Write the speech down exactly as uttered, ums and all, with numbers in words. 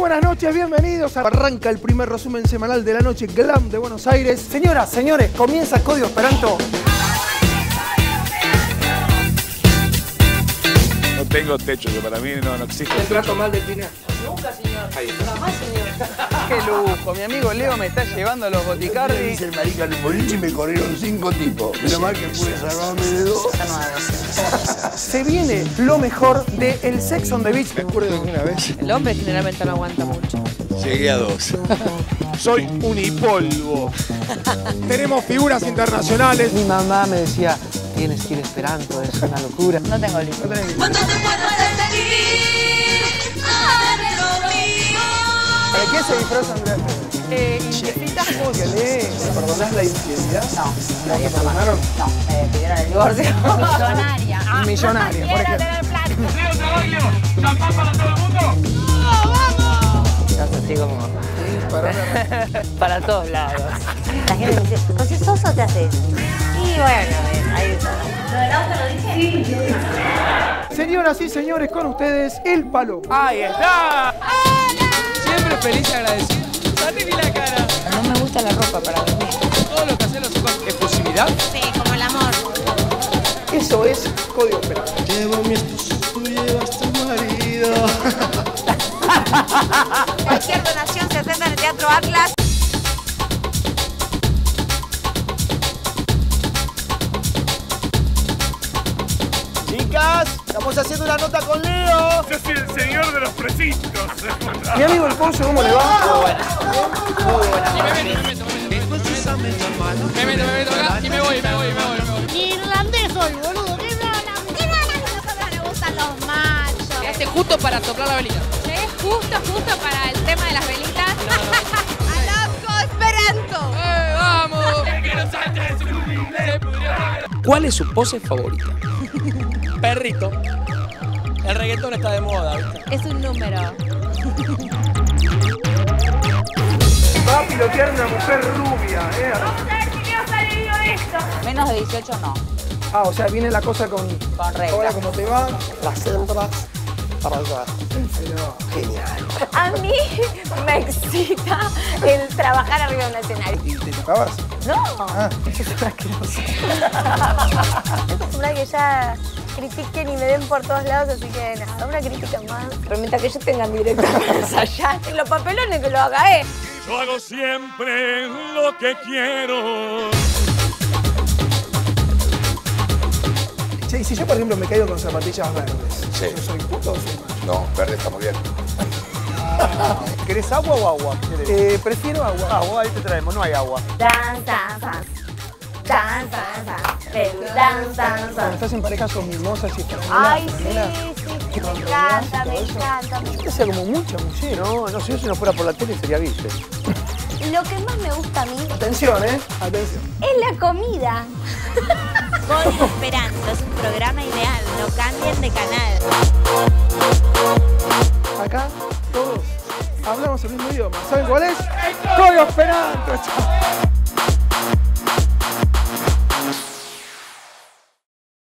buenas noches, bienvenidos. Arranca el primer resumen semanal de la noche Glam de Buenos Aires. Señoras, señores, comienza Código Esperanto. No tengo techo, que para mí no, no existe. El trato mal del Pinar. Nunca, señor. Ahí. Jamás, señor. Qué lujo, mi amigo Leo me está llevando a los Boticardi. Me dice el marica en el boliche y me corrieron cinco tipos. Menos mal que pude salvarme de dos. Se viene lo mejor de El Sex on the Beach. Recuerdo que una vez El hombre generalmente no aguanta mucho. llegué a dos. Soy unipolvo. Tenemos figuras internacionales. Mi mamá me decía, tienes que ir Esperanto, es una locura. No tengo libro. No tenés- ¿Para qué se disfrazan de Eh, Indiecita. ¿Qué lees? ¿Perdonás la infidelidad? No, ¿No te perdonaron? no, me pidieron el divorcio. Millonaria. Ah, Millonaria, por ejemplo. tener plata. Estás así como para todos lados. La gente me dice, ¿no si sos o te haces? Y bueno, ahí está. ¿Lo del auto lo dije? Señoras y señores, con ustedes, El Palo. ¡Ahí está! Siempre feliz y agradecido. Dale la cara. No me gusta la ropa para dormir. Todo lo que hacen los hijos es posibilidad. Sí, como el amor. Eso es Código Esperanto. Llevo mi esposo, tú llevas tu marido. Cualquier donación se acepta en el Teatro Atlas. Chicas, estamos haciendo una nota con Leo. Yo soy el señor de los precintos. Mi amigo El Poncho, ¿cómo le va? Muy buena. Muy buena. Y me meto, me meto, me meto, me meto. Me meto, me meto acá y me voy, me voy, me voy, me voy. Irlandés soy, boludo. ¿Qué me hablan? ¿Qué me hablan? A nosotros nos gustan los machos. Este justo para soplar la velita. Es justo, justo para el tema de las velitas. ¡A loco Esperanto! ¡Eh, vamos! ¿Cuál es su pose favorita? Perrito. El reggaetón está de moda, ¿viste? Es un número. Va a pilotear una mujer rubia, ¿eh? Menos de dieciocho no, Ah, o sea, viene la cosa con... con regla. Hola, ¿cómo te va? Las hembras para allá. Pero, genial. A mí me excita el trabajar arriba de un escenario. ¿Y te tocabas? No, Ah. estoy acostumbrada a que ya critiquen y me den por todos lados, así que nada, una crítica más. Pero mientras que yo tenga mi directo para ensayar, en los papelones que lo haga, ¿eh? Yo hago siempre lo que quiero. Che, y si yo, por ejemplo, me caigo con zapatillas verdes, Sí. ¿yo soy puto o soy macho? No, verde está muy bien. ¿Querés agua o agua? Eh, prefiero agua. Agua, ahí te traemos, no hay agua. Dan, dan, dan. Dan, dan, dan. El dan, dan, Cuando dan. estás en pareja son mimosas y españolas. Ay, sí, sí, sí, me encanta, me encanta. me Este sea como mucha mujer, ¿no? No, no sé, yo si no fuera por la tele sería vice. Lo que más me gusta a mí Atención, ¿eh? Atención. es la comida. Código Esperanto es un programa ideal, no cambien de canal. Acá, todos hablamos el mismo idioma. ¿Saben cuál es? Código Esperanto, chao.